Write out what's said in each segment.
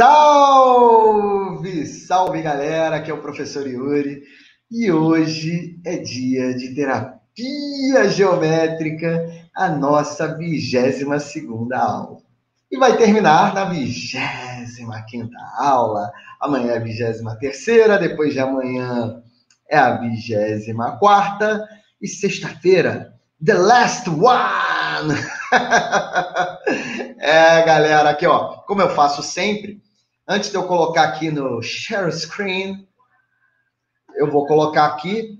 Salve! Salve, galera! Aqui é o professor Yuri e hoje é dia de terapia geométrica, a nossa 22ª aula. E vai terminar na 25ª aula. Amanhã é a 23ª, depois de amanhã é a 24ª e sexta-feira, the last one! Galera, aqui ó, como eu faço sempre, antes de eu colocar aqui no share screen, eu vou colocar aqui,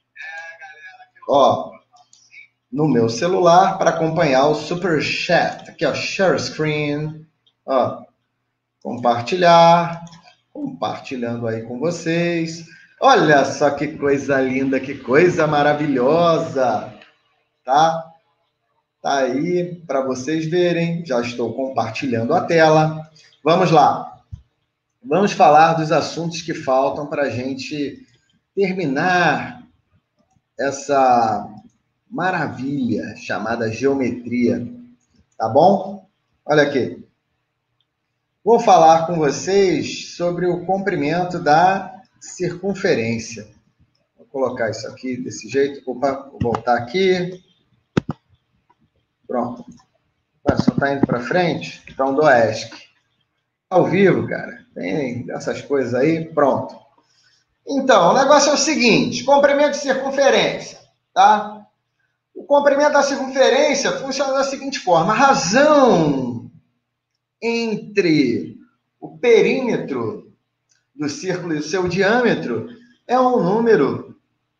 ó, no meu celular para acompanhar o super chat. Aqui ó, share screen, ó, compartilhar, compartilhando aí com vocês. Olha só que coisa linda, que coisa maravilhosa, tá? Tá aí para vocês verem, já estou compartilhando a tela. Vamos lá, vamos falar dos assuntos que faltam para a gente terminar essa maravilha chamada geometria, tá bom? Olha aqui, vou falar com vocês sobre o comprimento da circunferência. Vou colocar isso aqui desse jeito, opa, vou voltar aqui. Pronto. Só está indo para frente? Então, do ESC. Ao vivo, cara. Tem essas coisas aí. Pronto. Então, o negócio é o seguinte. Comprimento de circunferência. Tá? O comprimento da circunferência funciona da seguinte forma. A razão entre o perímetro do círculo e o seu diâmetro é um número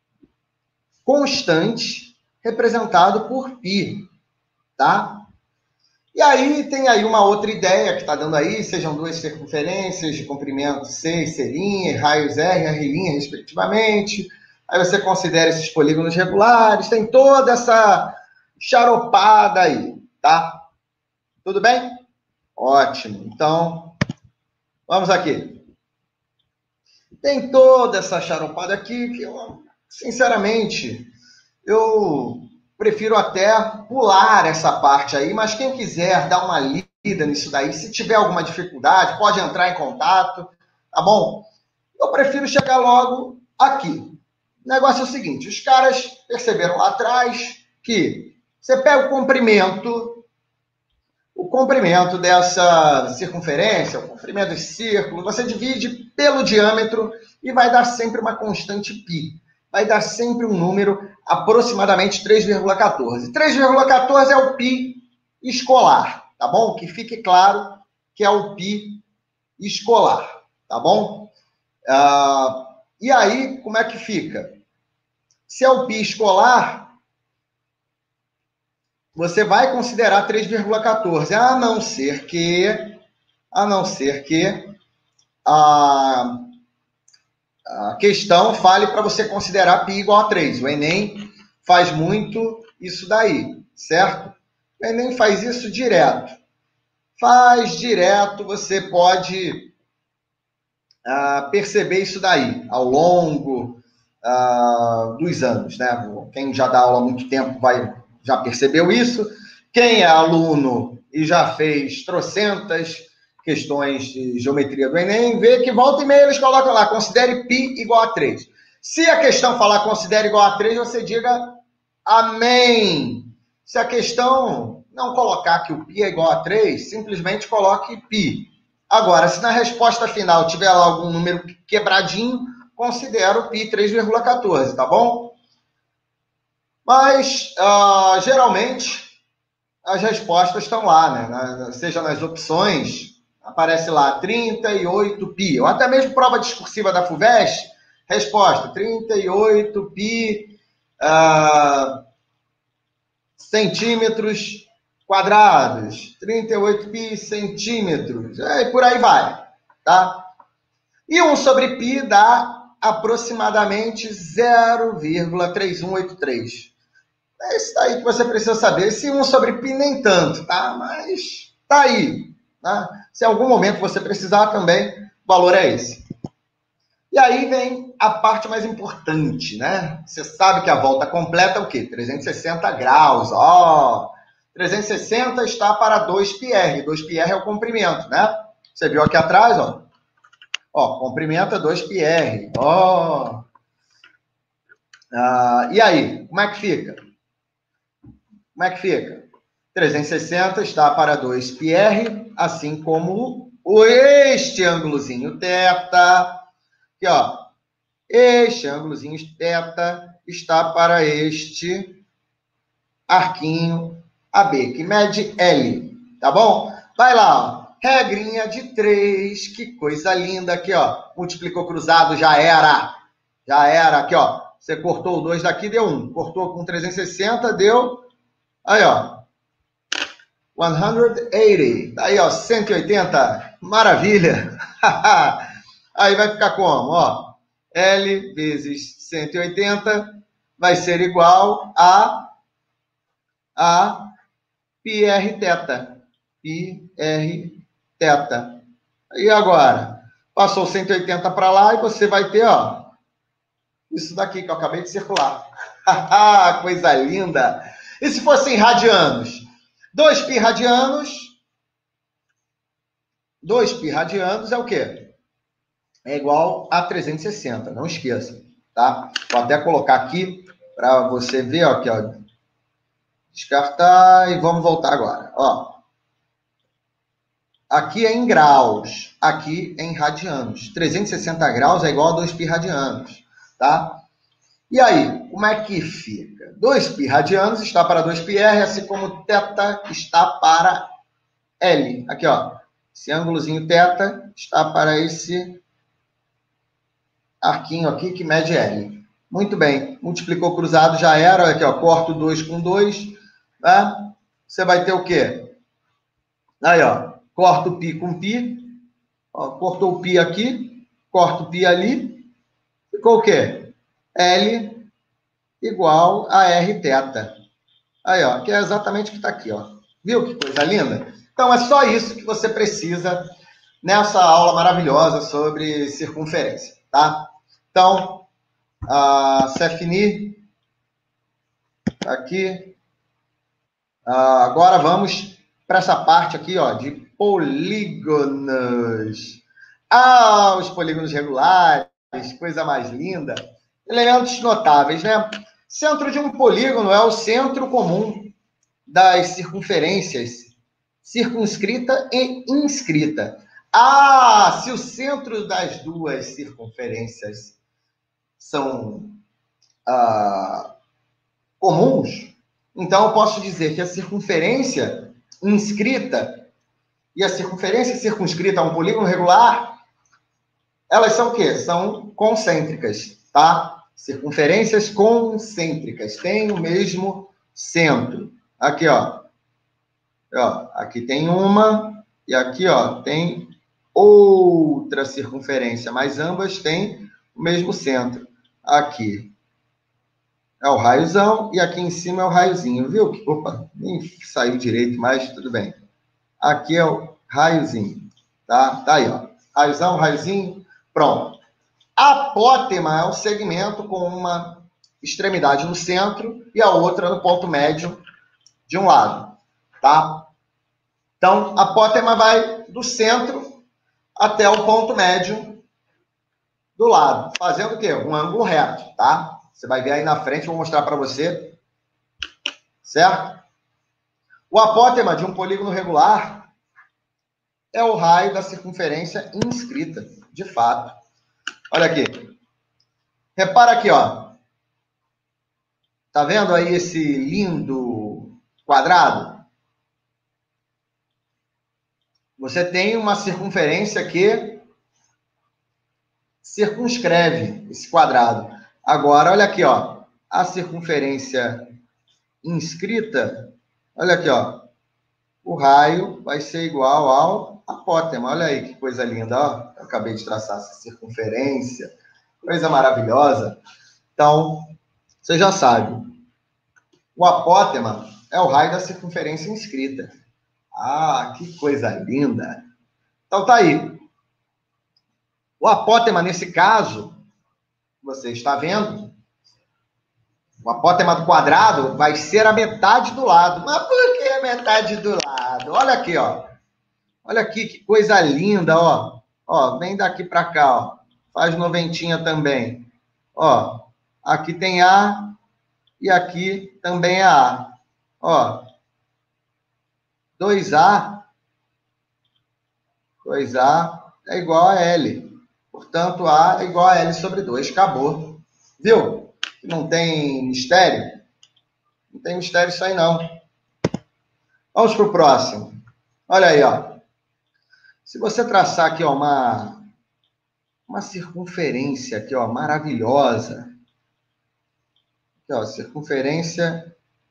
constante representado por π. Tá? E aí tem aí uma outra ideia que está dando aí, sejam duas circunferências de comprimento C e C', raios R e R', respectivamente. Aí você considera esses polígonos regulares, tem toda essa charopada aí, tá? Tudo bem? Ótimo. Então, vamos aqui. Tem toda essa charopada aqui que eu, sinceramente, eu prefiro até pular essa parte aí, mas quem quiser dar uma lida nisso daí, se tiver alguma dificuldade, pode entrar em contato, tá bom? Eu prefiro chegar logo aqui. O negócio é o seguinte, os caras perceberam lá atrás que você pega o comprimento dessa circunferência, o comprimento desse círculo, você divide pelo diâmetro e vai dar sempre uma constante π. Vai dar sempre um número aproximadamente 3,14. 3,14 é o π escolar, tá bom? Que fique claro que é o π escolar, tá bom? E aí, como é que fica? Se é o π escolar, você vai considerar 3,14, a não ser que a questão fale para você considerar π igual a 3. O Enem faz muito isso daí, certo? O Enem faz isso direto. Faz direto, você pode perceber isso daí ao longo dos anos, né? Quem já dá aula há muito tempo já percebeu isso. Quem é aluno e já fez trocentas questões de geometria do Enem, vê que volta e meia eles colocam lá, considere π igual a 3. Se a questão falar considere igual a 3, você diga amém. Se a questão não colocar que o π é igual a 3, simplesmente coloque π. Agora, se na resposta final tiver lá algum número quebradinho, considere o π 3,14, tá bom? Mas, geralmente, as respostas estão lá, né? Seja nas opções, aparece lá 38π, ou até mesmo prova discursiva da FUVEST, resposta 38π centímetros quadrados, 38π centímetros, e por aí vai, tá? E 1 sobre π dá aproximadamente 0,3183. É isso aí que você precisa saber. Esse 1 sobre π nem tanto, tá? Mas tá aí. Tá? Se em algum momento você precisar também, o valor é esse. E aí vem a parte mais importante, né? Você sabe que a volta completa é o quê? 360 graus. Ó, 360 está para 2πr. 2πr é o comprimento, né? Você viu aqui atrás, ó. Ó, comprimento é 2πr. Ó. E aí, como é que fica? Como é que fica? 360 está para 2πr, assim como este ângulozinho θ. Aqui, ó. Este ângulozinho θ está para este arquinho AB, que mede L, tá bom? Vai lá, ó. Regrinha de 3, que coisa linda aqui, ó. Multiplicou cruzado, já era. Já era, aqui, ó. Você cortou o 2 daqui, deu 1. Cortou com 360, deu... Aí, ó. 180. Aí, ó, 180. Maravilha. Aí vai ficar como? Ó, L vezes 180 vai ser igual a πr θ. πr θ. E agora? Passou 180 para lá e você vai ter, ó, isso daqui que eu acabei de circular. Coisa linda. E se fosse em radianos? 2π radianos é o quê? É igual a 360, não esqueça, tá? Vou até colocar aqui para você ver, ó, aqui, ó. Descartar e vamos voltar agora, ó. Aqui é em graus, aqui é em radianos. 360 graus é igual a 2π radianos, tá? E aí, como é que fica? 2π radianos está para 2πr, assim como θ está para L. Aqui, ó. Esse ângulozinho θ está para esse arquinho aqui que mede L. Muito bem. Multiplicou cruzado, já era. Aqui, ó. Corto 2 com 2. Né? Você vai ter o quê? Aí, ó. Corto π com π. Ó, cortou o π aqui. Corto o π ali. Ficou o quê? L igual a Rθ. Aí, ó, que é exatamente o que está aqui, ó. Viu que coisa linda? Então, é só isso que você precisa nessa aula maravilhosa sobre circunferência, tá? Então, c'est fini. Aqui. Agora vamos para essa parte aqui, ó, de polígonos. Os polígonos regulares, coisa mais linda. Elementos notáveis, né? Centro de um polígono é o centro comum das circunferências circunscrita e inscrita. Se o centro das duas circunferências são comuns, então eu posso dizer que a circunferência inscrita e a circunferência circunscrita a um polígono regular, elas são o quê? São concêntricas, tá? Circunferências concêntricas, têm o mesmo centro. Aqui, ó. Aqui tem uma e aqui, ó, tem outra circunferência, mas ambas têm o mesmo centro. Aqui é o raiozão e aqui em cima é o raiozinho, viu? Opa, nem saiu direito, mas tudo bem. Aqui é o raiozinho, tá? Tá aí, ó. Raiozão, raiozinho, pronto. Apótema é um segmento com uma extremidade no centro e a outra no ponto médio de um lado, tá? Então, apótema vai do centro até o ponto médio do lado, fazendo o quê? Um ângulo reto, tá? Você vai ver aí na frente, vou mostrar para você, certo? O apótema de um polígono regular é o raio da circunferência inscrita, de fato. Olha aqui. Repara aqui, ó. Tá vendo aí esse lindo quadrado? Você tem uma circunferência que circunscreve esse quadrado. Agora, olha aqui, ó. A circunferência inscrita, olha aqui, ó. O raio vai ser igual ao apótema. Olha aí que coisa linda, ó. Eu acabei de traçar essa circunferência. Coisa maravilhosa. Então, você já sabe. O apótema é o raio da circunferência inscrita. Que coisa linda. Então, tá aí. O apótema, nesse caso, você está vendo, o apótema do quadrado vai ser a metade do lado. Mas por que a metade do lado? Olha aqui, ó. Olha aqui, que coisa linda, ó. Ó, vem daqui para cá, ó. Faz noventinha também. Ó, aqui tem A e aqui também é A. Ó, 2A é igual a L. Portanto, A é igual a L sobre 2. Acabou. Viu? Não tem mistério? Não tem mistério isso aí, não. Vamos para o próximo. Olha aí, ó. Se você traçar aqui, ó, uma circunferência aqui, ó, maravilhosa. Aqui, ó, circunferência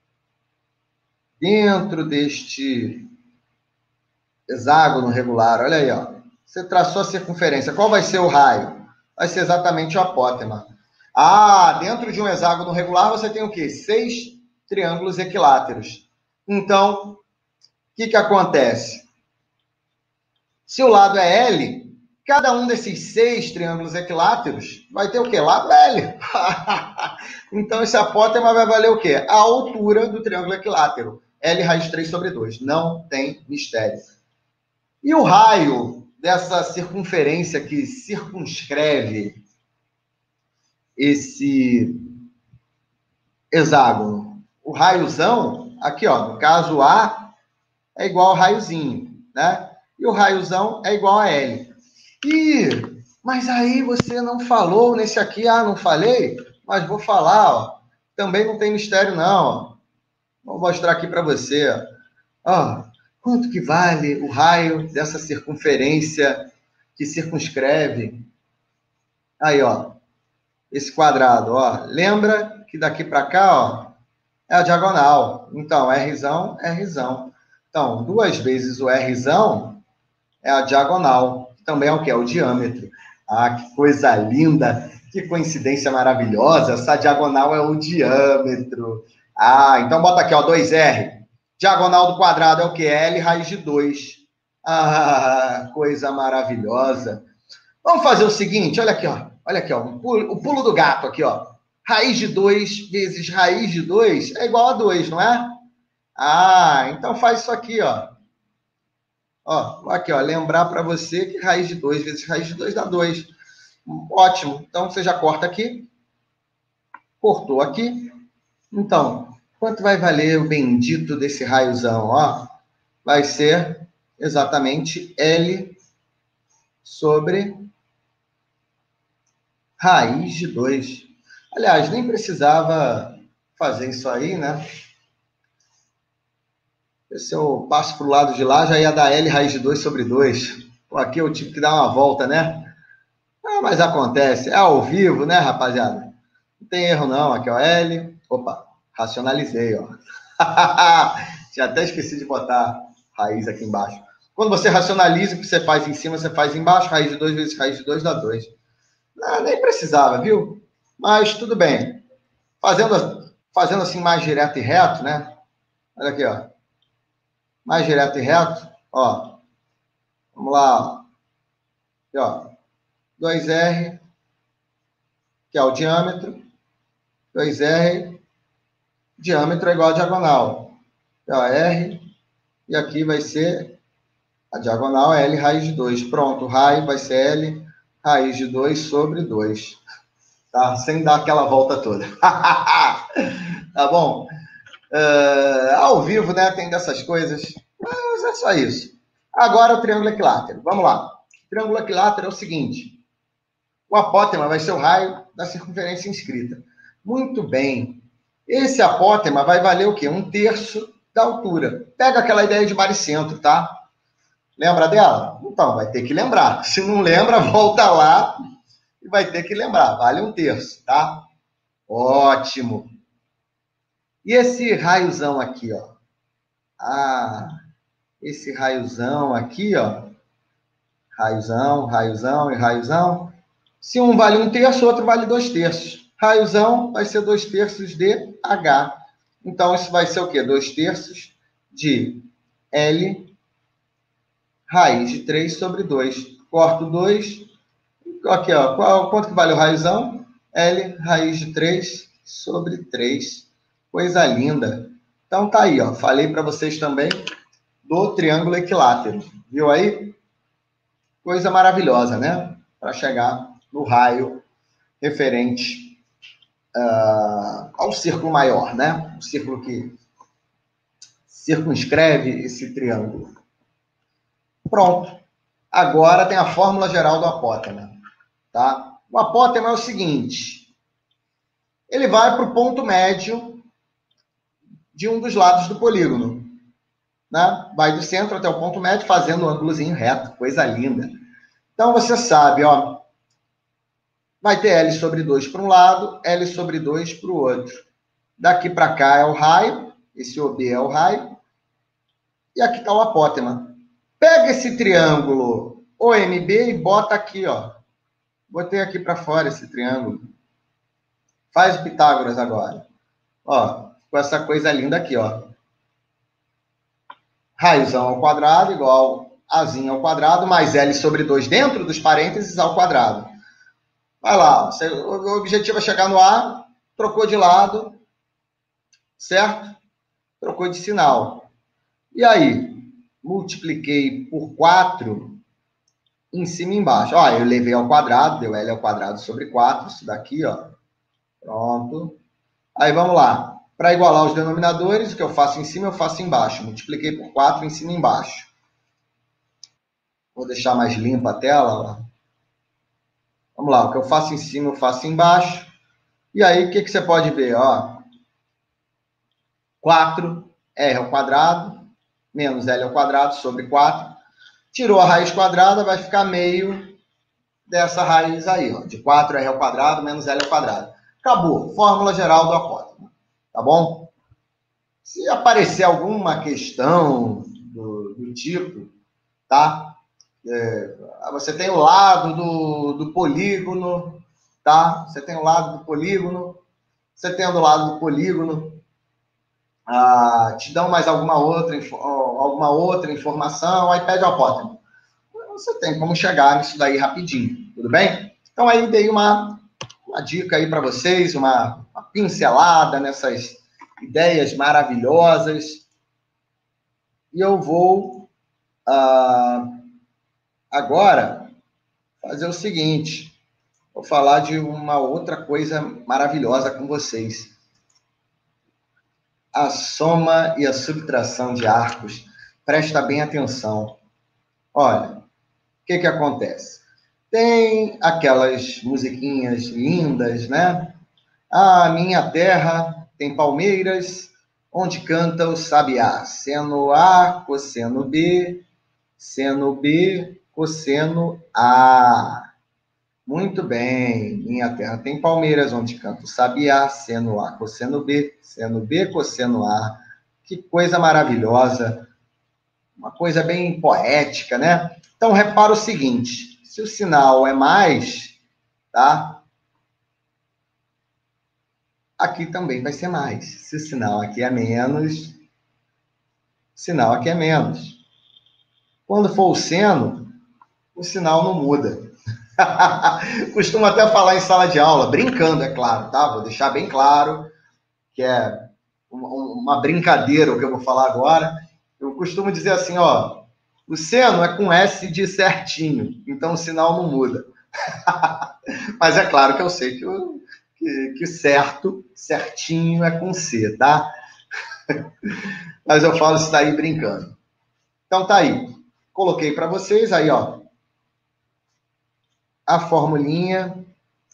dentro deste hexágono regular. Olha aí, ó. Você traçou a circunferência. Qual vai ser o raio? Vai ser exatamente o apótema. Ah, dentro de um hexágono regular você tem o quê? 6 triângulos equiláteros. Então, o que acontece? Se o lado é L, cada um desses 6 triângulos equiláteros vai ter o quê? Lado L. Então, esse apótema vai valer o quê? A altura do triângulo equilátero. L raiz de 3 sobre 2. Não tem mistério. E o raio dessa circunferência que circunscreve esse hexágono? O raiozão, aqui, ó, no caso A, é igual ao raiozinho, né? E o raiozão é igual a L. Mas aí você não falou nesse aqui. Ah, não falei? Mas vou falar, ó. Também não tem mistério, não. Ó. Vou mostrar aqui para você. Ó, quanto que vale o raio dessa circunferência que circunscreve? Aí, ó. Esse quadrado, ó. Lembra que daqui para cá, ó, é a diagonal. Então, Rzão é Rzão. Então, 2 vezes o Rzão é a diagonal. Também é o que? É o diâmetro. Ah, que coisa linda! Que coincidência maravilhosa! Essa diagonal é o diâmetro. Ah, então bota aqui, ó, 2R. Diagonal do quadrado é o que? L raiz de 2. Ah, coisa maravilhosa. Vamos fazer o seguinte, olha aqui, ó. Olha aqui, ó, o pulo do gato aqui, ó. Raiz de 2 vezes raiz de 2 é igual a 2, não é? Ah, então faz isso aqui, ó. Ó, aqui, ó, lembrar para você que raiz de 2 vezes raiz de 2 dá 2. Ótimo. Então, você já corta aqui. Cortou aqui. Então, quanto vai valer o bendito desse raiozão? Ó, vai ser exatamente L sobre raiz de 2. Aliás, nem precisava fazer isso aí, né? Se eu passo para o lado de lá, já ia dar L raiz de 2 sobre 2. Pô, aqui eu tive que dar uma volta, né? Ah, mas acontece. É ao vivo, né, rapaziada? Não tem erro, não. Aqui, ó, L. Opa, racionalizei, ó. Tinha até esqueci de botar raiz aqui embaixo. Quando você racionaliza, o que você faz em cima, você faz embaixo. Raiz de 2 vezes raiz de 2 dá 2. Ah, nem precisava, viu? Mas tudo bem. Fazendo assim mais direto e reto, né? Olha aqui, ó. Mais direto e reto, ó. Vamos lá, ó. Aqui, ó. 2R, que é o diâmetro. 2R, diâmetro é igual a diagonal. Aqui, ó, R, e aqui vai ser a diagonal é L raiz de 2. Pronto, o raio vai ser L raiz de 2 sobre 2. Tá? Sem dar aquela volta toda. Tá bom? Ao vivo, né? Tem dessas coisas. Mas é só isso. Agora o triângulo equilátero. Vamos lá. O triângulo equilátero é o seguinte. O apótema vai ser o raio da circunferência inscrita. Muito bem. Esse apótema vai valer o quê? 1/3 da altura. Pega aquela ideia de baricentro, tá? Lembra dela? Então, vai ter que lembrar. Se não lembra, volta lá e vai ter que lembrar. Vale 1/3, tá? Ótimo. E esse raiozão aqui, ó? Ah, esse raiozão aqui, ó. Raiozão, raiozão e raiozão. Se um vale 1/3, o outro vale 2/3. Raiozão vai ser 2/3 de H. Então, isso vai ser o quê? 2/3 de L raiz de 3 sobre 2. Corto 2. Aqui, ó. Quanto que vale o raiozão? L raiz de 3 sobre 3. Coisa linda. Então, tá aí, ó. Falei para vocês também do triângulo equilátero. Viu aí? Coisa maravilhosa, né? Para chegar no raio referente ao círculo maior, né? O círculo que circunscreve esse triângulo. Pronto. Agora tem a fórmula geral do apótema. Tá? O apótema é o seguinte. Ele vai para o ponto médio de um dos lados do polígono. Né? Vai do centro até o ponto médio, fazendo um ângulozinho reto. Coisa linda. Então, você sabe, ó, vai ter L sobre 2 para um lado, L sobre 2 para o outro. Daqui para cá é o raio, esse OB é o raio, e aqui está o apótema. Pega esse triângulo OMB e bota aqui, ó. Botei aqui para fora esse triângulo. Faz o Pitágoras agora. Ó, com essa coisa linda aqui, ó. Raiozão ao quadrado igual Azinho ao quadrado, mais L sobre 2 dentro dos parênteses ao quadrado. Vai lá, o objetivo é chegar no A, trocou de lado, certo? Trocou de sinal. E aí, multipliquei por 4 em cima e embaixo. Ó, eu levei ao quadrado, deu L ao quadrado sobre 4, isso daqui, ó. Pronto. Aí, vamos lá. Para igualar os denominadores, o que eu faço em cima, eu faço embaixo. Multipliquei por 4 em cima e embaixo. Vou deixar mais limpa a tela, ó. Vamos lá, o que eu faço em cima, eu faço embaixo. E aí, o que você pode ver? Ó, 4 R ao quadrado, menos L ao quadrado sobre 4. Tirou a raiz quadrada, vai ficar meio dessa raiz aí, ó, de 4R ao quadrado menos L ao quadrado. Acabou. Fórmula geral do apótema. Tá bom? Se aparecer alguma questão do tipo, tá? Você tem o lado do polígono, tá? Você tem o lado do polígono, você tem do lado do polígono, te dão mais alguma outra informação, aí pede o apótema. Você tem como chegar nisso daí rapidinho, tudo bem? Então aí dei uma dica aí para vocês, uma pincelada nessas ideias maravilhosas. E eu vou agora fazer o seguinte, vou falar de uma outra coisa maravilhosa com vocês. A soma e a subtração de arcos. Presta bem atenção. Olha, o que acontece? Tem aquelas musiquinhas lindas, né? A minha terra tem palmeiras, onde canta o sabiá. Seno A, cosseno B, seno B, cosseno A. Muito bem. Minha terra tem palmeiras, onde canta o sabiá. Seno A, cosseno B, seno B, cosseno A. Que coisa maravilhosa. Uma coisa bem poética, né? Então, repara o seguinte. Se o sinal é mais, tá? Aqui também vai ser mais. Se o sinal aqui é menos, o sinal aqui é menos. Quando for o seno, o sinal não muda. Costumo até falar em sala de aula, brincando, é claro, tá? Vou deixar bem claro que é uma brincadeira o que eu vou falar agora. Eu costumo dizer assim, ó, o seno é com S de certinho, então o sinal não muda. Mas é claro que eu sei que certinho é com C, tá? Mas eu falo isso daí brincando. Então tá aí. Coloquei para vocês aí, ó, a formulinha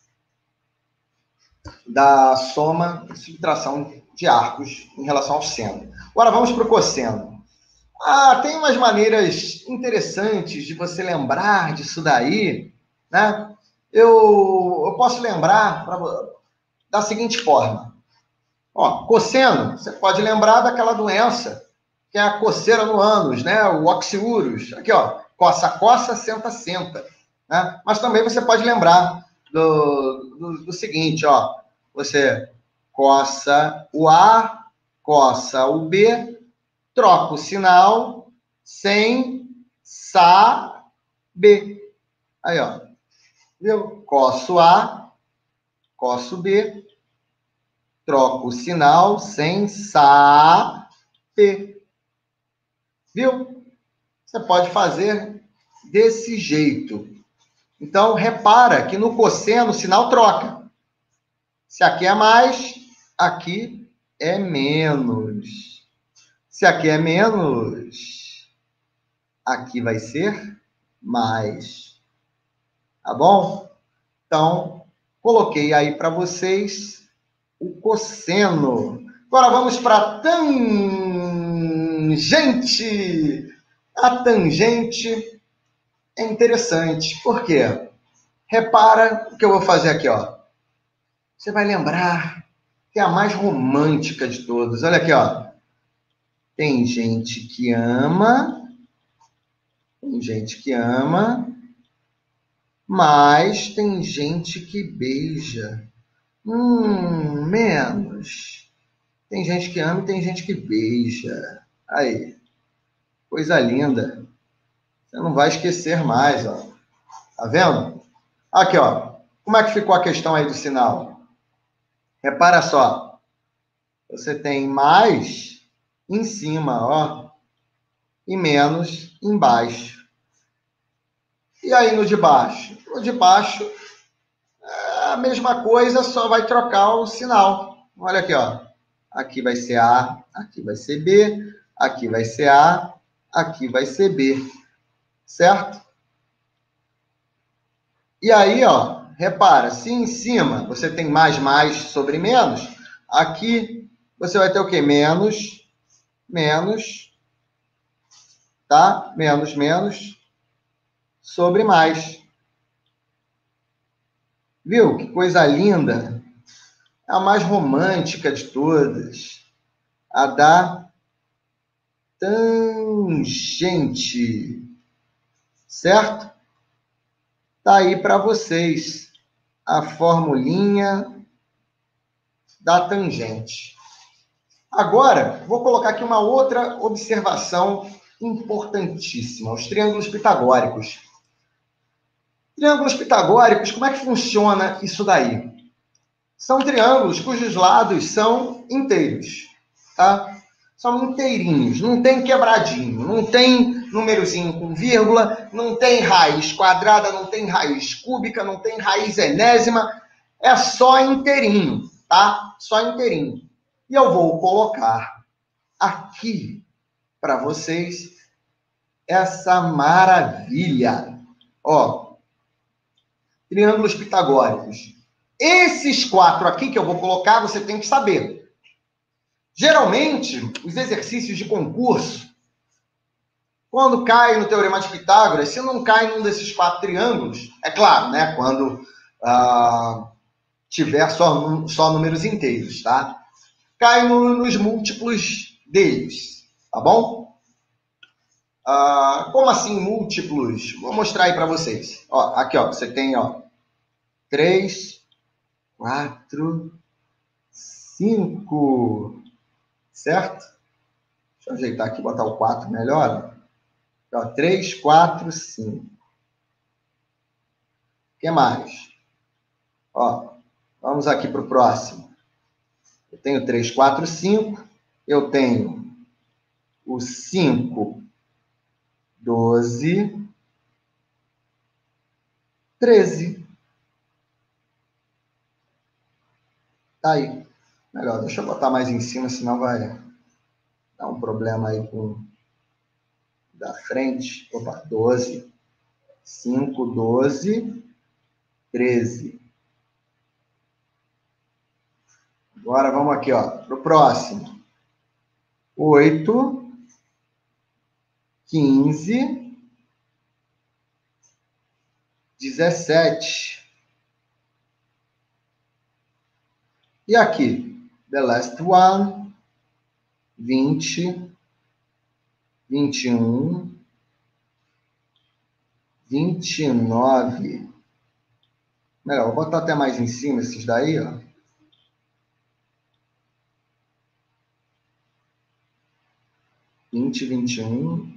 da soma e subtração de arcos em relação ao seno. Agora vamos para o cosseno. Tem umas maneiras interessantes de você lembrar disso daí, né? Eu posso lembrar da seguinte forma. Ó, cosseno, você pode lembrar daquela doença que é a coceira no ânus, né? O oxiúros. Aqui, ó, coça, coça, senta, senta. Né? Mas também você pode lembrar do seguinte, ó. Você coça o A, coça o B, troca o sinal sem saber. Aí, ó. Viu? Coço A, coço B, troco o sinal sem saber. Viu? Você pode fazer desse jeito. Então, repara que no cosseno o sinal troca. Se aqui é mais, aqui é menos. Se aqui é menos, aqui vai ser mais. Tá bom? Então, coloquei aí para vocês o cosseno. Agora vamos para a tangente. A tangente é interessante. Por quê? Repara o que eu vou fazer aqui, ó. Você vai lembrar que é a mais romântica de todas. Olha aqui, ó. Tem gente que ama, mas tem gente que beija. Menos. Tem gente que ama e tem gente que beija. Aí, coisa linda. Você não vai esquecer mais, ó. Tá vendo? Aqui, ó. Como é que ficou a questão aí do sinal? Repara só. Você tem mais em cima, ó, e menos embaixo. E aí no de baixo? No de baixo é a mesma coisa, só vai trocar o sinal. Olha aqui, ó. Aqui vai ser A, aqui vai ser B, aqui vai ser A, aqui vai ser B. Certo? E aí, ó, repara, se em cima você tem mais sobre menos, aqui você vai ter o quê? Menos, tá? Menos sobre mais. Viu? Que coisa linda. É a mais romântica de todas. A da tangente. Certo? Tá aí para vocês a formulinha da tangente. Agora, vou colocar aqui uma outra observação importantíssima, os triângulos pitagóricos. Triângulos pitagóricos, como é que funciona isso daí? São triângulos cujos lados são inteiros, tá? São inteirinhos, não tem quebradinho, não tem númerozinho com vírgula, não tem raiz quadrada, não tem raiz cúbica, não tem raiz enésima, é só inteirinho, tá? Só inteirinho. E eu vou colocar aqui para vocês essa maravilha. Ó, triângulos pitagóricos. Esses 4 aqui que eu vou colocar, você tem que saber. Geralmente, os exercícios de concurso, quando cai no Teorema de Pitágoras, se não cai num desses 4 triângulos, é claro, né? Quando tiver só números inteiros, tá? Cai nos múltiplos deles, tá bom? Como assim múltiplos? Vou mostrar aí para vocês. Ó, aqui, ó, você tem, ó, 3, 4, 5, certo? Deixa eu ajeitar aqui, botar o 4 melhor. Ó, 3, 4, 5. O que mais? Ó, vamos aqui para o próximo. Eu tenho 3, 4, 5. Eu tenho o 5, 12, 13. Tá aí. Melhor, deixa eu botar mais em cima, senão vai dar um problema aí com da frente. Opa, 12, 5, 12, 13. Agora vamos aqui, ó, para o próximo. 8, 15, 17. E aqui, the last one, 20, 21, 29. Melhor, vou botar até mais em cima esses daí, ó. 20, 21,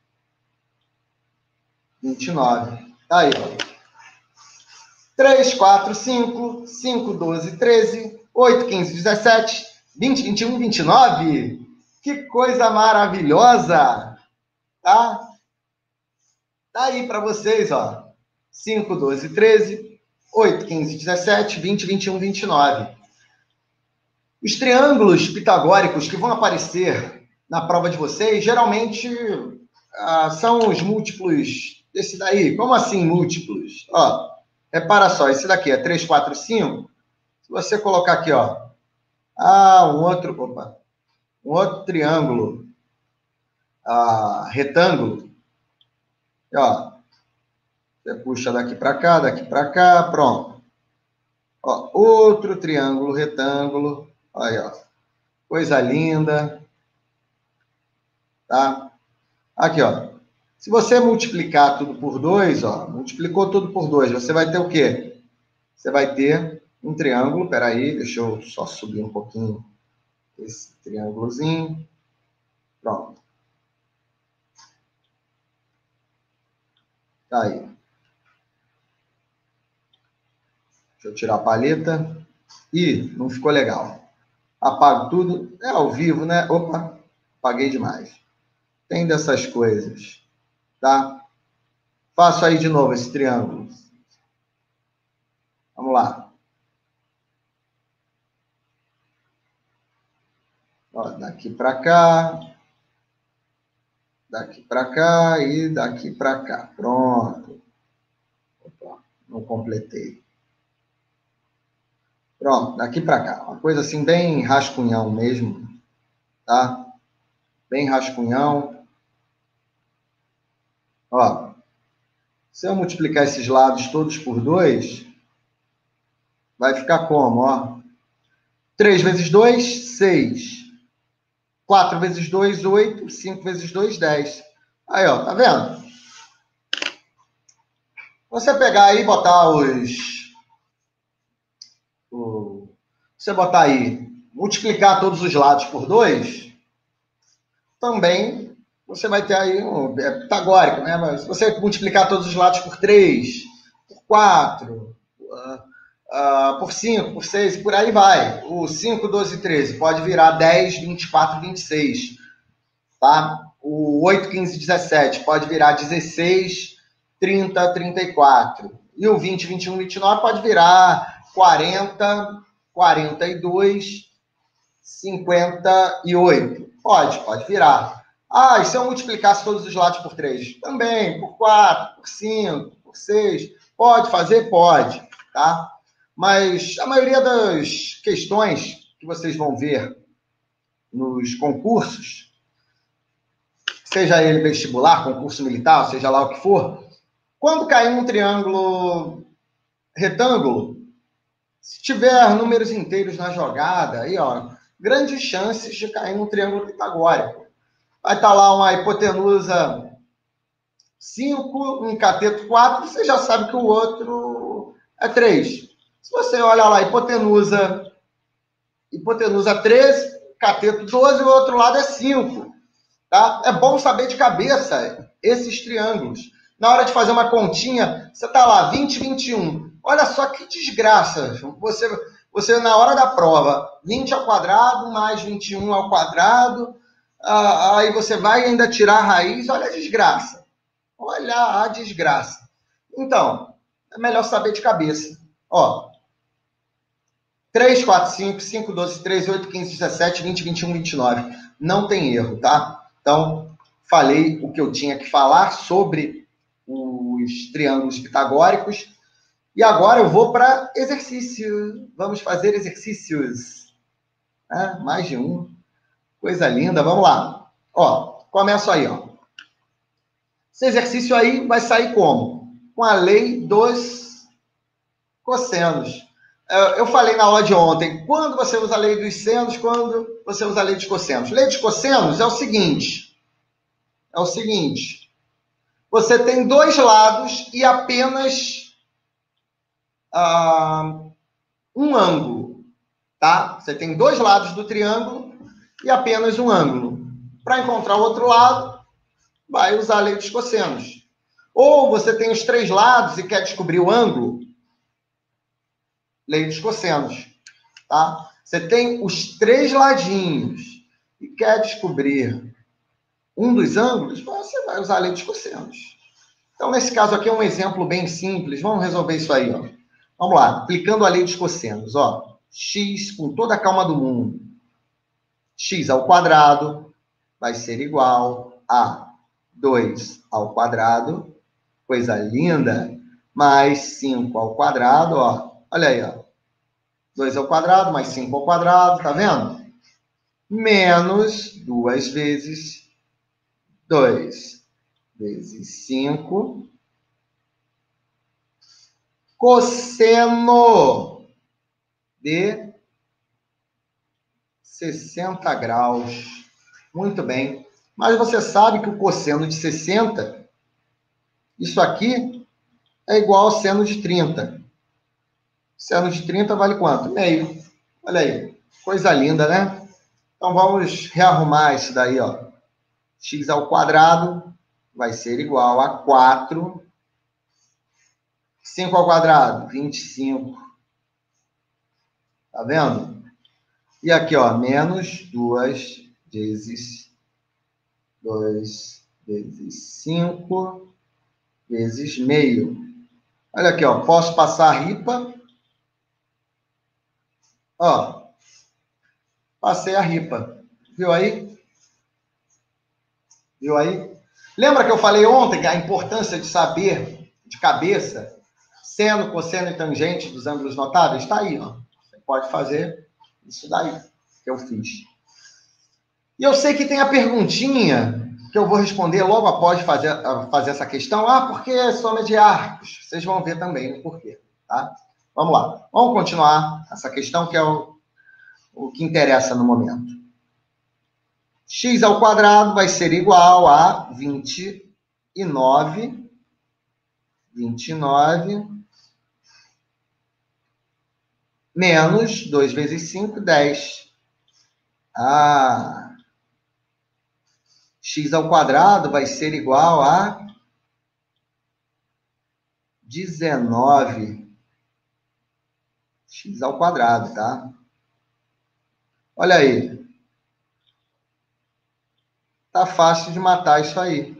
29. Tá aí, ó. 3, 4, 5, 5, 12, 13, 8, 15, 17, 20, 21, 29. Que coisa maravilhosa! Tá? Tá aí para vocês, ó. 5, 12, 13, 8, 15, 17, 20, 21, 29. Os triângulos pitagóricos que vão aparecer na prova de vocês, geralmente são os múltiplos desse daí. Como assim múltiplos? Ó, repara só, esse daqui é 3, 4, 5. Se você colocar aqui, ó, um outro triângulo retângulo, ó, você puxa daqui para cá, pronto. Ó, outro triângulo retângulo, aí, ó, coisa linda, tá? Aqui, ó, se você multiplicar tudo por 2, ó, multiplicou tudo por 2, você vai ter o quê? Você vai ter um triângulo, peraí, deixa eu só subir um pouquinho esse triângulozinho, pronto. Tá aí. Deixa eu tirar a paleta. Ih, não ficou legal. Apago tudo. É ao vivo, né? Opa, apaguei demais. Tem dessas coisas, tá? Faço aí de novo esse triângulo. Vamos lá. Ó, daqui para cá. Daqui para cá e daqui para cá. Pronto. Opa, não completei. Pronto, daqui para cá. Uma coisa assim bem rascunhão mesmo, tá? Bem rascunhão. Ó, se eu multiplicar esses lados todos por 2, vai ficar como, ó? 3 vezes 2, 6. 4 vezes 2, 8. 5 vezes 2, 10. Aí, ó, tá vendo? Você pegar aí e botar você botar aí, multiplicar todos os lados por 2, também você vai ter aí é pitagórico, né? Mas se você multiplicar todos os lados por 3, por 4, por 5, por 6, e por aí vai. O 5, 12, 13 pode virar 10, 24, 26, tá? O 8, 15, 17 pode virar 16, 30, 34. E o 20, 21, 29 pode virar 40, 42, 58. Pode virar. Ah, e se eu multiplicasse todos os lados por 3? Também, por 4, por 5, por 6. Pode fazer? Pode, tá? Mas a maioria das questões que vocês vão ver nos concursos, seja ele vestibular, concurso militar, seja lá o que for, quando cair um triângulo retângulo, se tiver números inteiros na jogada, aí, ó, grandes chances de cair num triângulo pitagórico. Vai estar lá uma hipotenusa 5, um cateto 4, você já sabe que o outro é 3. Se você olha lá, hipotenusa 13, cateto 12, o outro lado é 5. Tá? É bom saber de cabeça esses triângulos. Na hora de fazer uma continha, você está lá, 20, 21. Olha só que desgraça. Você na hora da prova, 20 ao quadrado mais 21 ao quadrado, aí você vai ainda tirar a raiz, olha a desgraça. Olha a desgraça. Então, é melhor saber de cabeça. Ó, 3, 4, 5, 5, 12, 13, 8, 15, 17, 20, 21, 29. Não tem erro, tá? Então, falei o que eu tinha que falar sobre os triângulos pitagóricos. E agora eu vou para exercício. Vamos fazer exercícios. Mais de um. Coisa linda. Vamos lá. Ó, começo aí, ó. Esse exercício aí vai sair como? Com a lei dos cossenos. Eu falei na aula de ontem, quando você usa a lei dos senos, quando você usa a lei dos cossenos. Lei dos cossenos é o seguinte, você tem dois lados e apenas um ângulo, tá? Você tem dois lados do triângulo e apenas um ângulo. Para encontrar o outro lado, vai usar a lei dos cossenos. Ou você tem os três lados e quer descobrir o ângulo, lei dos cossenos, tá? Você tem os três ladinhos e quer descobrir um dos ângulos, você vai usar a lei dos cossenos. Então, nesse caso aqui é um exemplo bem simples. Vamos resolver isso aí, ó. Vamos lá, aplicando a lei dos cossenos, ó. X com toda a calma do mundo. X ao quadrado vai ser igual a 2 ao quadrado, coisa linda, mais 5 ao quadrado, ó. Olha aí, ó. 2 ao quadrado mais 5 ao quadrado, tá vendo? Menos 2 vezes 2 vezes 5 cosseno de 60 graus. Muito bem. Mas você sabe que o cosseno de 60, isso aqui é igual ao seno de 30. Seno de 30 vale quanto? Meio. Olha aí. Coisa linda, né? Então, vamos rearrumar isso daí, ó. X ao quadrado vai ser igual a 4. 5 ao quadrado, 25. Tá vendo? E aqui, ó, menos 2 vezes 2 vezes 5 vezes meio. Olha aqui, ó, posso passar a ripa. Ó, passei a ripa. Viu aí? Viu aí? Lembra que eu falei ontem a importância de saber de cabeça seno, cosseno e tangente dos ângulos notáveis? Está aí, ó. Você pode fazer isso daí que eu fiz. E eu sei que tem a perguntinha que eu vou responder logo após fazer essa questão. Ah, porque é soma de arcos? Vocês vão ver também o porquê, tá? Vamos lá. Vamos continuar essa questão que é o que interessa no momento. X ao quadrado vai ser igual a 29 menos 2 vezes 5, 10. X ao quadrado vai ser igual a 19. X ao quadrado, tá? Olha aí. Tá fácil de matar isso aí.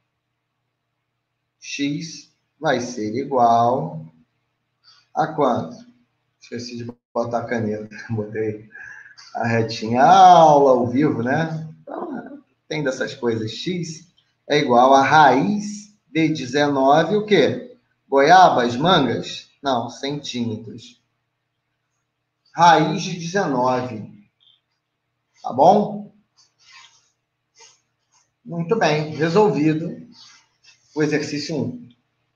X vai ser igual a quanto? Esqueci de botar a caneta. Botei a retinha. Aula ao vivo, né? Então, tem dessas coisas. X é igual a raiz de 19, o quê? Goiabas, mangas? Não, centímetros. Raiz de 19. Tá bom? Muito bem, resolvido o exercício 1.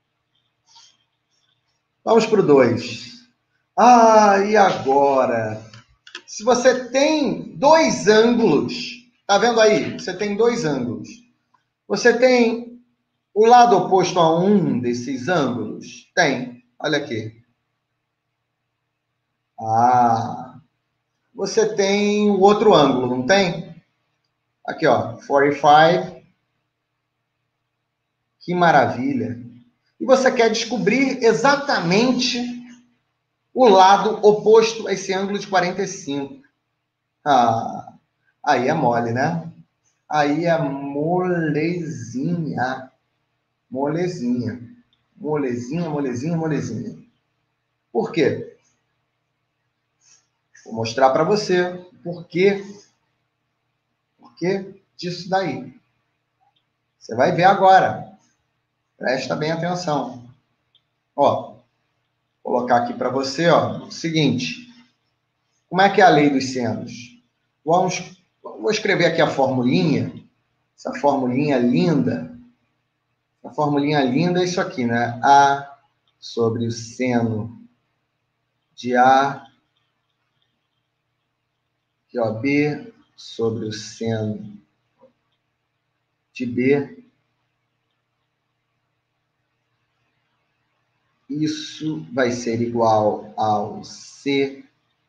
Vamos para o 2. E agora? Se você tem dois ângulos, tá vendo aí? Você tem dois ângulos. Você tem o lado oposto a um desses ângulos? Tem. Olha aqui. Você tem o outro ângulo, não tem? Aqui, ó, 45. Que maravilha. E você quer descobrir exatamente o lado oposto a esse ângulo de 45. Aí é mole, né? Aí é molezinha. Molezinha. Molezinha, molezinha, molezinha. Por quê? Vou mostrar para você por quê. Por que disso daí. Você vai ver agora. Presta bem atenção. Ó, vou colocar aqui para você, ó, o seguinte. Como é que é a lei dos senos? Vou escrever aqui a formulinha. Essa formulinha linda. A formulinha linda é isso aqui, né? A sobre o seno de A, aqui, ó, B sobre o seno de B. Isso vai ser igual ao C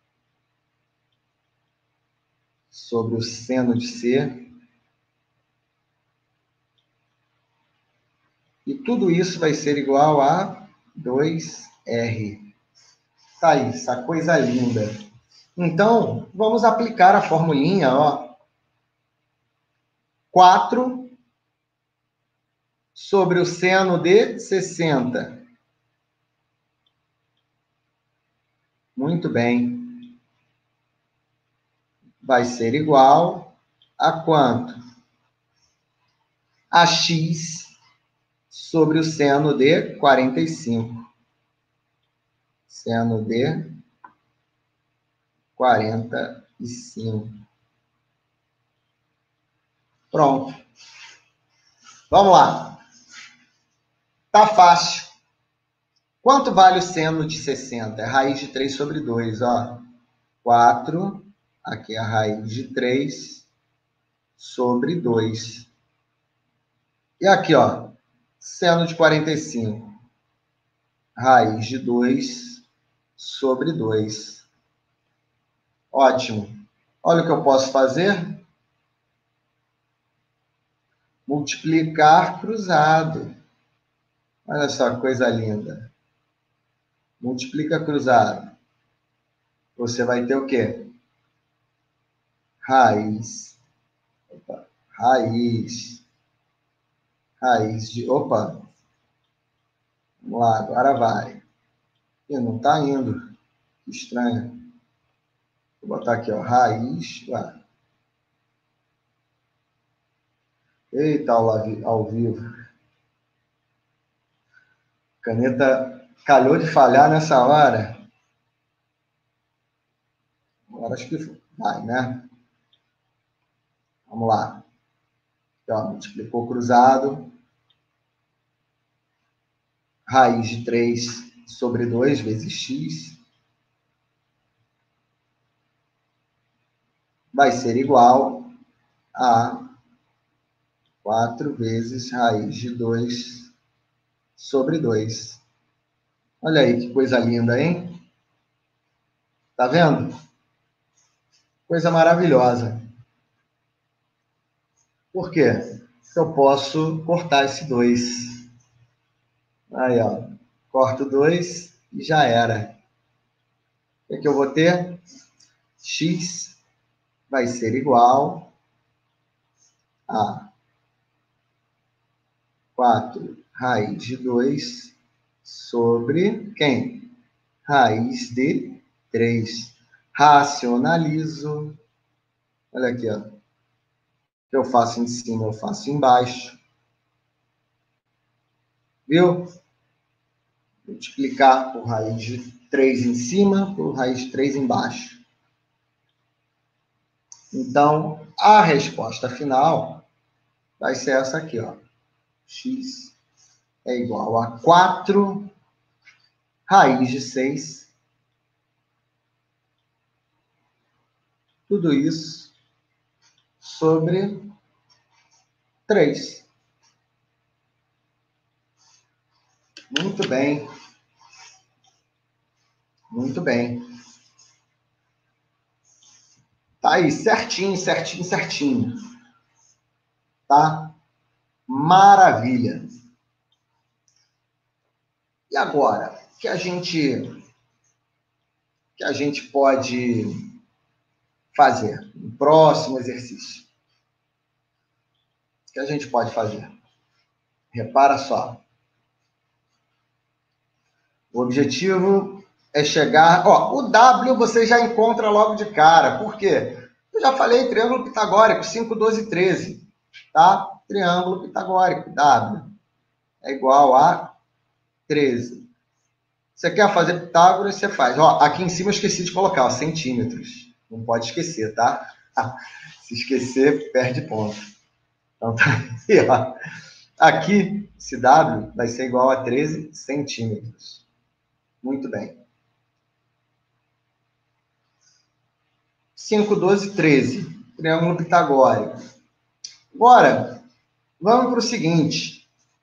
sobre o seno de C. E tudo isso vai ser igual a 2R. Tá aí, essa coisa linda. Então, vamos aplicar a formulinha, ó. 4 sobre o seno de 60. Muito bem. Vai ser igual a quanto? A x sobre o seno de 45. Seno de 45. Pronto. Vamos lá. Tá fácil. Quanto vale o seno de 60? É raiz de 3 sobre 2, ó. 4, aqui é a raiz de 3 sobre 2. E aqui, ó, seno de 45. Raiz de 2 sobre 2. Ótimo. Olha o que eu posso fazer. Multiplicar cruzado. Olha só que coisa linda. Multiplica cruzado. Você vai ter o quê? Raiz. Opa. Raiz. Raiz de... Opa. Vamos lá, agora vai. Ih, não está indo. Que estranho. Vou botar aqui, ó. Raiz. Ué. Eita, ao vivo. Caneta calhou de falhar nessa hora. Agora acho que vai, né? Vamos lá. Aqui, ó, multiplicou cruzado. Raiz de 3 sobre 2 vezes x vai ser igual a 4 vezes raiz de 2 sobre 2. Olha aí que coisa linda, hein? Tá vendo? Coisa maravilhosa. Por quê? Porque eu posso cortar esse 2. Aí, ó. Corto 2 e já era. O que eu vou ter? X vai ser igual a 4 raiz de 2 sobre quem? Raiz de 3. Racionalizo. Olha aqui, ó. O que eu faço em cima, eu faço embaixo. Viu? Multiplicar por raiz de 3 em cima, por raiz de 3 embaixo. Então, a resposta final vai ser essa aqui, ó. X é igual a 4 raiz de 6. Tudo isso sobre 3. Muito bem. Muito bem. Tá aí, certinho, certinho, certinho. Tá? Maravilha. E agora, o que a gente pode fazer no próximo exercício? O que a gente pode fazer? Repara só. O objetivo é chegar... Ó, o W você já encontra logo de cara. Por quê? Eu já falei triângulo pitagórico, 5, 12, 13. Tá? Triângulo pitagórico, W, é igual a 13. Você quer fazer Pitágoras, você faz. Ó, aqui em cima eu esqueci de colocar, ó, centímetros. Não pode esquecer, tá? Se esquecer, perde ponto. Então tá aqui, ó. Aqui, esse W vai ser igual a 13 centímetros. Muito bem. 5, 12, 13. Triângulo pitagórico. Agora, vamos para o seguinte.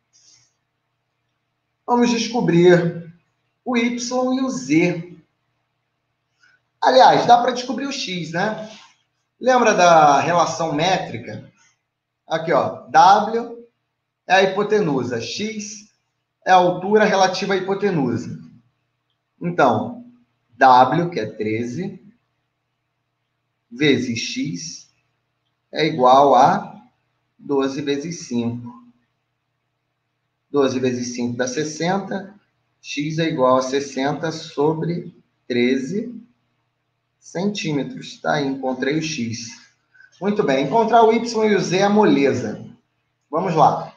Vamos descobrir o Y e o Z. Aliás, dá para descobrir o X, né? Lembra da relação métrica? Aqui, ó. W é a hipotenusa. X é a altura relativa à hipotenusa. Então, W, que é 13, vezes X é igual a 12 vezes 5. 12 vezes 5 dá 60. X é igual a 60 sobre 13 centímetros. Tá aí, encontrei o X. Muito bem, encontrar o Y e o Z é moleza. Vamos lá.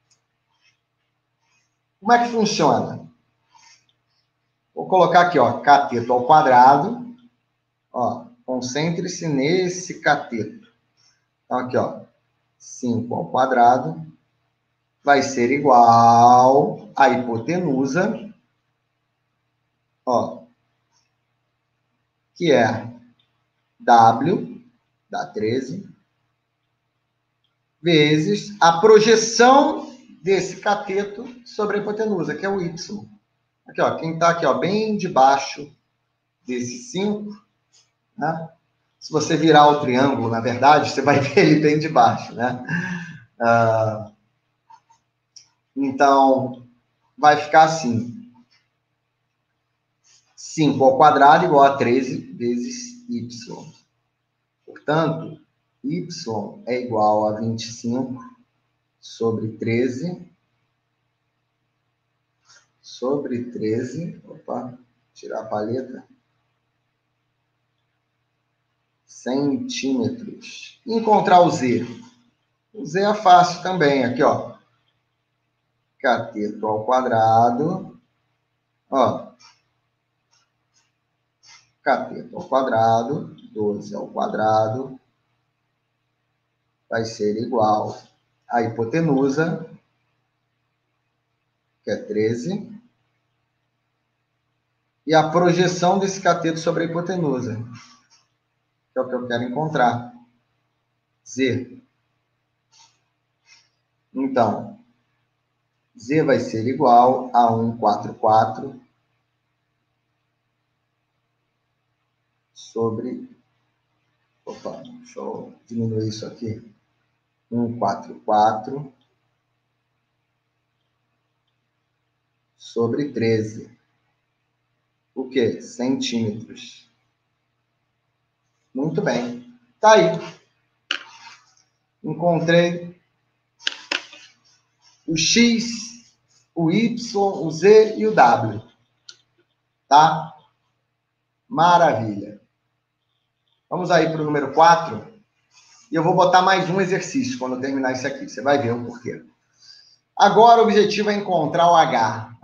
Como é que funciona? Vou colocar aqui, ó, cateto ao quadrado. Ó, concentre-se nesse cateto. Então, aqui, ó, 5 ao quadrado vai ser igual à hipotenusa, ó, que é W, dá 13, vezes a projeção desse cateto sobre a hipotenusa, que é o Y. Aqui, ó, quem está aqui, ó, bem debaixo desse 5, né? Se você virar o triângulo, na verdade, você vai ver ele bem debaixo, né? Então, vai ficar assim. 5 ao quadrado igual a 13 vezes Y. Portanto, Y é igual a 25 sobre 13. Sobre 13. Opa, tirar a paleta. Centímetros. Encontrar o Z. O Z é fácil também. Aqui, ó. Cateto ao quadrado. Ó. Cateto ao quadrado. 12 ao quadrado. Vai ser igual à hipotenusa, que é 13. E a projeção desse cateto sobre a hipotenusa, que é o que eu quero encontrar. Z. Então, Z vai ser igual a 144 sobre... Opa, deixa eu diminuir isso aqui. 144 sobre 13. O quê? Centímetros. Muito bem. Tá aí. Encontrei o X, o Y, o Z e o W. Tá? Maravilha. Vamos aí para o número 4. E eu vou botar mais um exercício quando eu terminar isso aqui. Você vai ver o porquê. Agora o objetivo é encontrar o H.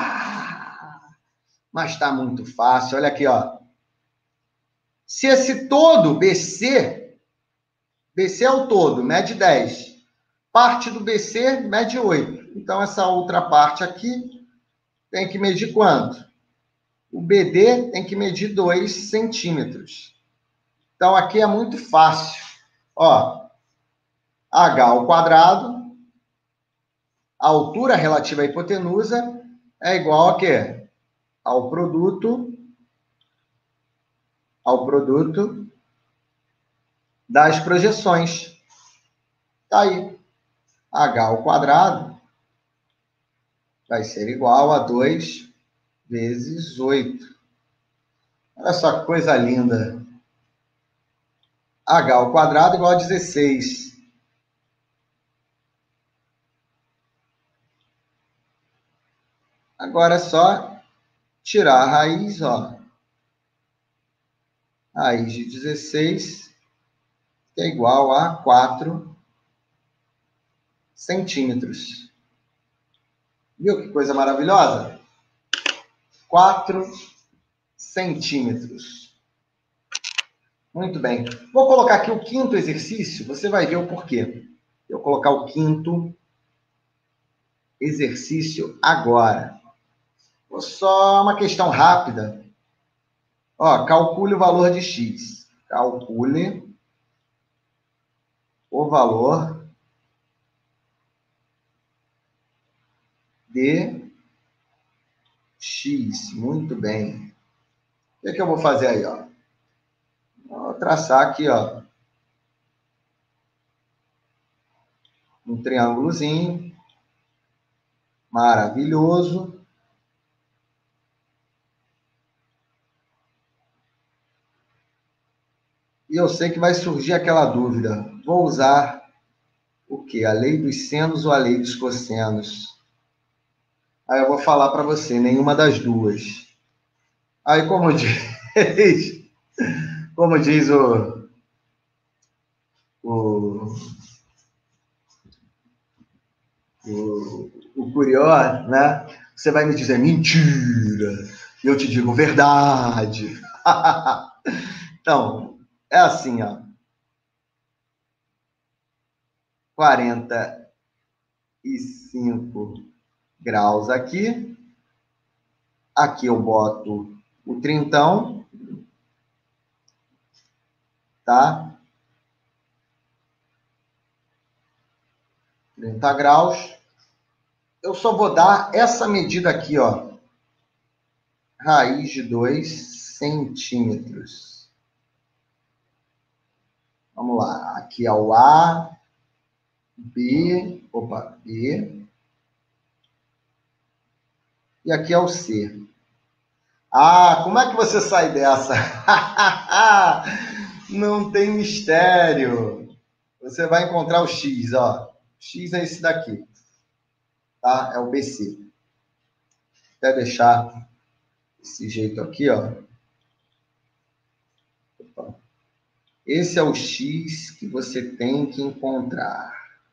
Mas está muito fácil. Olha aqui, ó. Se esse todo, BC é o todo, mede 10. Parte do BC mede 8. Então, essa outra parte aqui tem que medir quanto? O BD tem que medir 2 centímetros. Então, aqui é muito fácil. Ó, H ao quadrado, a altura relativa à hipotenusa é igual a quê? Ao produto das projeções. Tá aí. H ao quadrado vai ser igual a 2 vezes 8. Olha só que coisa linda. H ao quadrado igual a 16. Agora é só tirar a raiz, ó. Raiz de 16 que é igual a 4 centímetros. Viu que coisa maravilhosa? 4 centímetros. Muito bem. Vou colocar aqui o quinto exercício, você vai ver o porquê. Eu vou colocar o quinto exercício agora. Só uma questão rápida. Ó, calcule o valor de x. Calcule o valor de x. Muito bem. O que eu vou fazer aí, ó? Vou traçar aqui, ó, um triângulozinho maravilhoso. E eu sei que vai surgir aquela dúvida. Vou usar o quê? A lei dos senos ou a lei dos cossenos? Aí eu vou falar para você, nenhuma das duas. Aí, como diz o, o Curió, né? Você vai me dizer mentira, e eu te digo verdade. Então, é assim, ó. 45 graus aqui. Aqui eu boto o trintão, tá? 30 graus. Eu só vou dar essa medida aqui, ó. Raiz de 2 centímetros. Vamos lá. Aqui é o A, B, B. E aqui é o C. Ah, como é que você sai dessa? Não tem mistério. Você vai encontrar o X, ó. X é esse daqui, tá? É o BC. Até deixar esse jeito aqui, ó. Esse é o X que você tem que encontrar.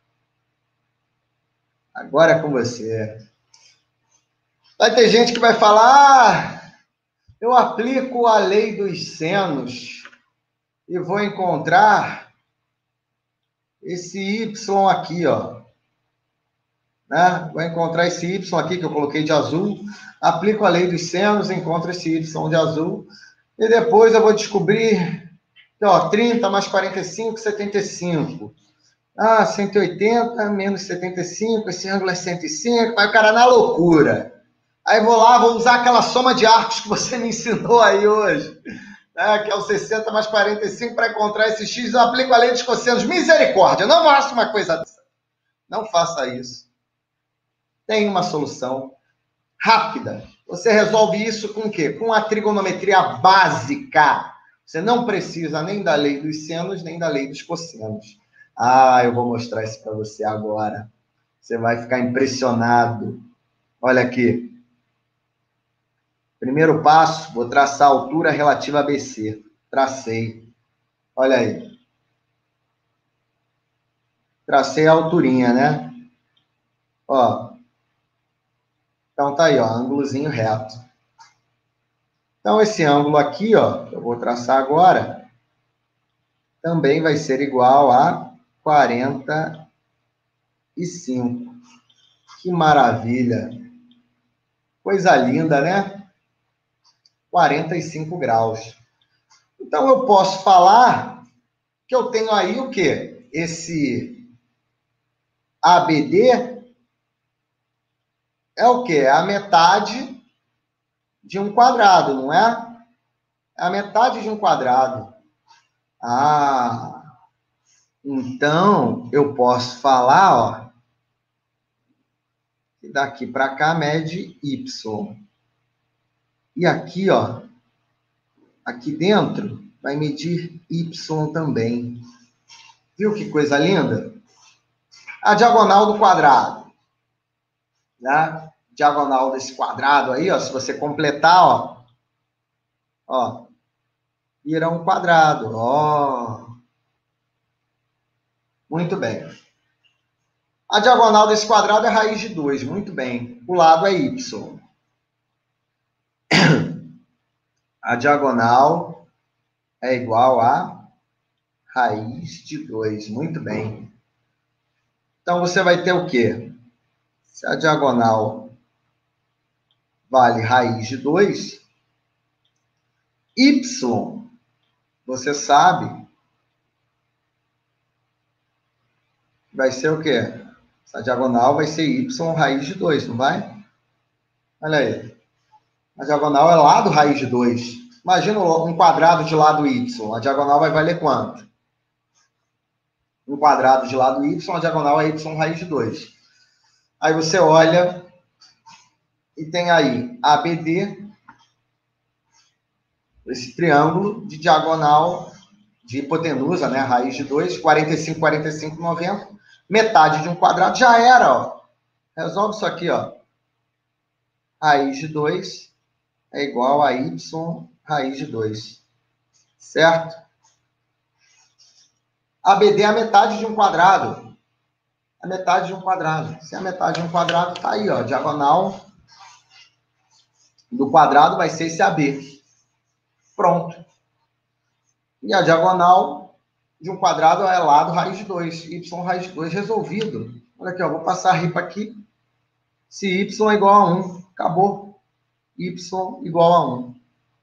Agora é com você. Vai ter gente que vai falar, eu aplico a lei dos senos e vou encontrar esse Y aqui, ó. Né? Vou encontrar esse Y aqui que eu coloquei de azul, aplico a lei dos senos, encontro esse Y de azul, e depois eu vou descobrir que, ó, 30 mais 45, 75. Ah, 180 menos 75, esse ângulo é 105, vai o cara na loucura. Aí vou lá, vou usar aquela soma de arcos que você me ensinou aí hoje, né? Que é o 60 mais 45, para encontrar esse X, eu aplico a lei dos cossenos. Misericórdia, não faça uma coisa dessa. Não faça isso. Tem uma solução rápida. Você resolve isso com o quê? Com a trigonometria básica. Você não precisa nem da lei dos senos, nem da lei dos cossenos. Ah, eu vou mostrar isso para você agora. Você vai ficar impressionado. Olha aqui. Primeiro passo, vou traçar a altura relativa a BC. Tracei. Olha aí. Tracei a alturinha, né? Ó. Então tá aí, ó, ângulozinho reto. Então esse ângulo aqui, ó, que eu vou traçar agora, também vai ser igual a 45. Que maravilha. Coisa linda, né? 45 graus. Então eu posso falar que eu tenho aí o quê? Esse ABD é o quê? É a metade de um quadrado, não é? É a metade de um quadrado. Ah, então eu posso falar, ó, que daqui para cá mede Y. E aqui, ó, aqui dentro vai medir Y também. Viu que coisa linda? A diagonal do quadrado, né? Diagonal desse quadrado aí, ó, se você completar, ó, vira um quadrado, ó. Muito bem. A diagonal desse quadrado é raiz de 2, muito bem. O lado é Y. A diagonal é igual a raiz de 2, muito bem. Então, você vai ter o quê? Se a diagonal vale raiz de 2, Y, você sabe, vai ser o quê? Essa diagonal vai ser Y raiz de 2, não vai? Olha aí. A diagonal é lado raiz de 2. Imagina um quadrado de lado Y. A diagonal vai valer quanto? Um quadrado de lado Y, a diagonal é Y raiz de 2. Aí você olha e tem aí ABD, esse triângulo de diagonal, de hipotenusa, né? Raiz de 2, 45, 45, 90. Metade de um quadrado já era, ó. Resolve isso aqui, ó. raiz de 2 é igual a y raiz de 2. Certo? ABD é a metade de um quadrado. A metade de um quadrado. Se é a metade de um quadrado, tá aí, ó. Diagonal do quadrado vai ser esse AB. Pronto. E a diagonal de um quadrado é lado raiz de 2. Y raiz de 2 resolvido. Olha aqui, ó. Vou passar a ripa aqui. Se y é igual a 1, acabou. Y igual a 1.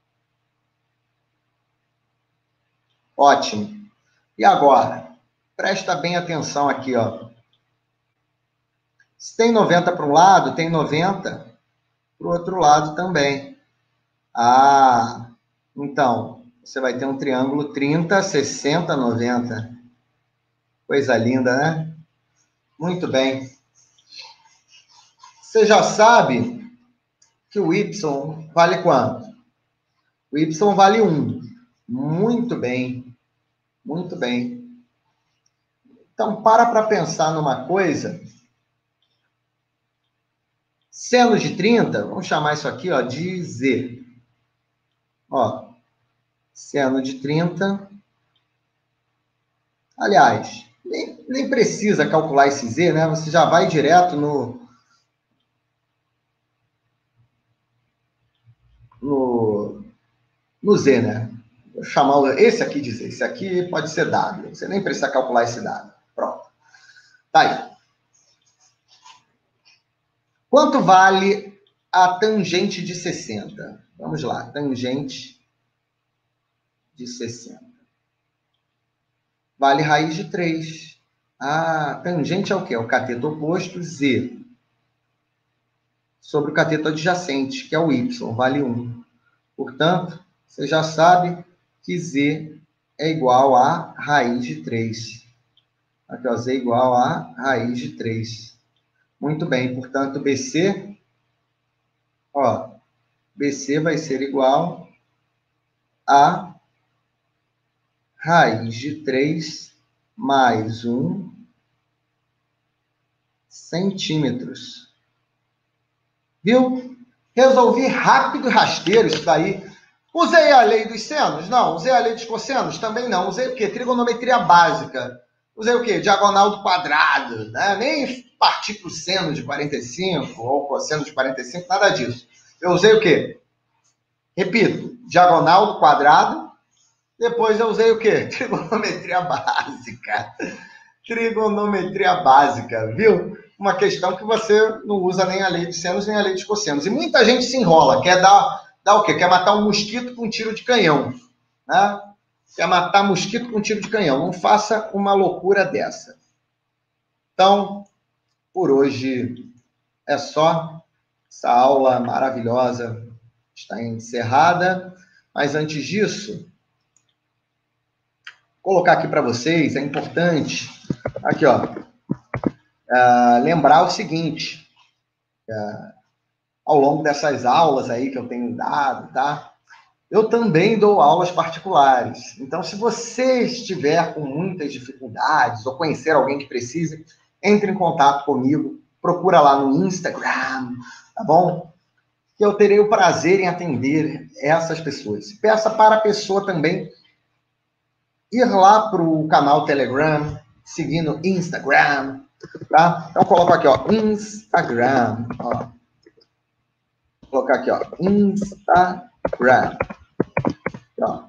Ótimo. E agora? Presta bem atenção aqui, ó. Se tem 90 para um lado, tem 90 para o outro lado também. Ah, então, você vai ter um triângulo 30, 60, 90. Coisa linda, né? Muito bem. Você já sabe que o y vale quanto? O y vale 1. Muito bem. Muito bem. Então, para pensar numa coisa. Seno de 30, vamos chamar isso aqui, ó, de Z. Ó, seno de 30. Aliás, nem precisa calcular esse Z, né? Você já vai direto no Z, né? Vou chamar esse aqui de Z. Esse aqui pode ser W. Você nem precisa calcular esse W. Pronto. Tá aí. Quanto vale a tangente de 60? Vamos lá. Tangente de 60. Vale raiz de 3. Ah, tangente é o quê? É o cateto oposto, Z. Sobre o cateto adjacente, que é o Y, vale 1. Portanto, você já sabe que Z é igual a raiz de 3. Aqui, ó, Z é igual a raiz de 3. Muito bem, portanto, BC, ó, BC vai ser igual a raiz de 3 mais 1 centímetros. Viu? Resolvi rápido e rasteiro isso daí. Usei a lei dos senos? Não. Usei a lei dos cossenos? Também não. Usei o quê? Trigonometria básica. Usei o quê? Diagonal do quadrado. Né? Nem parti para o seno de 45 ou cosseno de 45, nada disso. Eu usei o quê? Repito, diagonal do quadrado. Depois eu usei o quê? Trigonometria básica. Trigonometria básica, viu? Uma questão que você não usa nem a lei dos senos, nem a lei dos cossenos. E muita gente se enrola, quer dar o quê? Quer matar um mosquito com um tiro de canhão. Né? Quer matar mosquito com um tiro de canhão. Não faça uma loucura dessa. Então, por hoje é só. Essa aula maravilhosa está encerrada. Mas antes disso, vou colocar aqui para vocês, é importante, aqui, ó, lembrar o seguinte, ao longo dessas aulas aí que eu tenho dado, tá? Eu também dou aulas particulares. Então, se você estiver com muitas dificuldades ou conhecer alguém que precise, entre em contato comigo, procura lá no Instagram, tá bom? Que eu terei o prazer em atender essas pessoas. Peça para a pessoa também ir lá para o canal Telegram, seguindo Instagram, tá? Então, coloco aqui, ó, Instagram, ó. Vou colocar aqui, ó, Instagram, ó,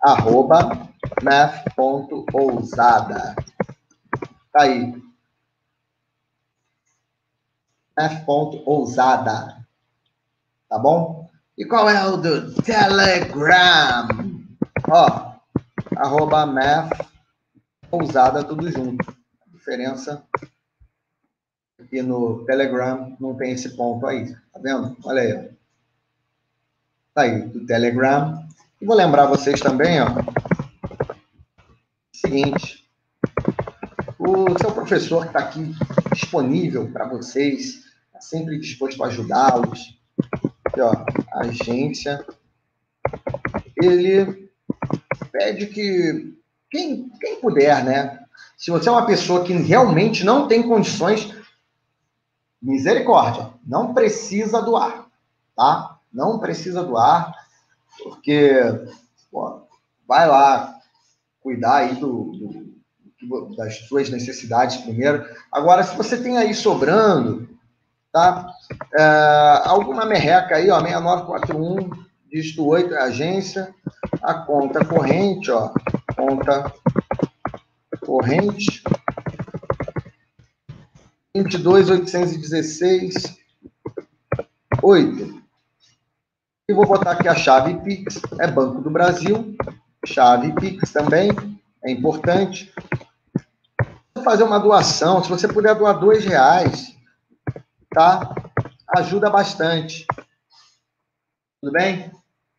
@math.ousada. Tá aí. math.ousada. Tá bom? E qual é o do Telegram? Ó, @math.ousada, tudo junto. A diferença aqui no Telegram não tem esse ponto aí. Tá vendo? Olha aí. Tá aí, do Telegram. E vou lembrar vocês também, ó. Seguinte. O seu professor que está aqui disponível para vocês, está sempre disposto a ajudá-los. Aqui, ó, agência. Ele pede que quem puder, né? Se você é uma pessoa que realmente não tem condições, misericórdia, não precisa doar. tá? Não precisa doar, porque pô, vai lá cuidar aí das suas necessidades primeiro. Agora, se você tem aí sobrando, tá? Alguma merreca aí, ó, 6941, dígito 8 é a agência, a conta corrente, ó, conta corrente, 22.816, 8. E vou botar aqui a chave Pix, é Banco do Brasil, chave Pix também, é importante. Vou fazer uma doação, se você puder doar R$2, tá? Ajuda bastante. Tudo bem?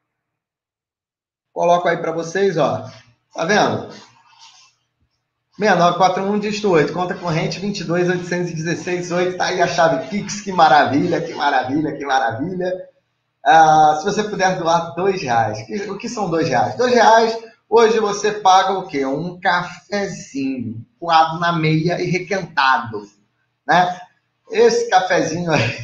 Coloco aí para vocês, ó. Tá vendo? 6941, dígito 8, conta corrente 22.816, 8. Tá aí a chave Pix, que maravilha, que maravilha, que maravilha. Se você puder doar R$2. O que são R$2? R$2, hoje você paga o quê? Um cafezinho, coado na meia e requentado, né? Esse cafezinho aí,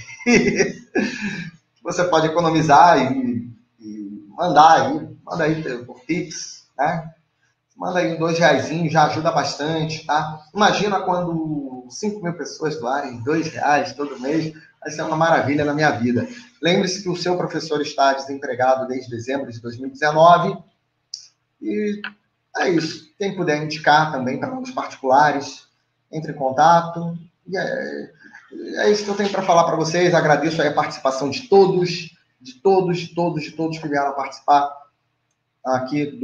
você pode economizar e mandar aí por Pix, né? Manda aí R$2, já ajuda bastante, tá? Imagina quando 5.000 pessoas doarem R$2 todo mês, vai ser uma maravilha na minha vida. Lembre-se que o seu professor está desempregado desde dezembro de 2019 e é isso. Quem puder indicar também para os particulares, entre em contato. E é isso que eu tenho para falar para vocês. Agradeço aí a participação de todos que vieram participar aqui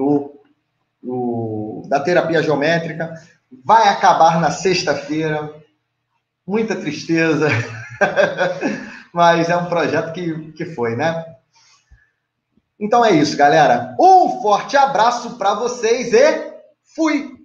da terapia geométrica. Vai acabar na sexta-feira. Muita tristeza. Mas é um projeto que foi, né? Então é isso, galera. Um forte abraço para vocês e fui!